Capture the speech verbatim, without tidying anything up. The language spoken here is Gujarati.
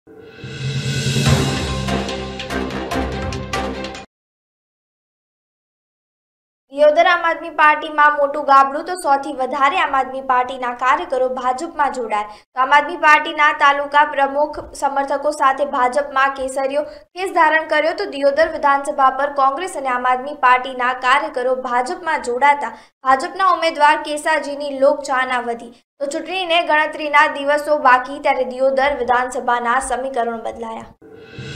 દિયોદર આમ આદમી પાર્ટીમાં મોટું ગાબડું તો સૌથી વધારે આમ આદમી પાર્ટીના કાર્યકરો ભાજપમાં જોડાયા તો આમ આદમી પાર્ટીના તાલુકા પ્રમુખ સમર્થકો સાથે ભાજપમાં કેસરીયો કેસ ધારણ કર્યો તો દિયોદર વિધાનસભા પર કોંગ્રેસ અને આમ આદમી પાર્ટીના કાર્યકરો ભાજપમાં જોડાતા ભાજપના ઉમેદવાર કેસાજીની લોકચાહના વધી તો ચૂંટણીને ગણતરીના દિવસો બાકી ત્યારે દિયોદર વિધાનસભાના સમીકરણો બદલાયા।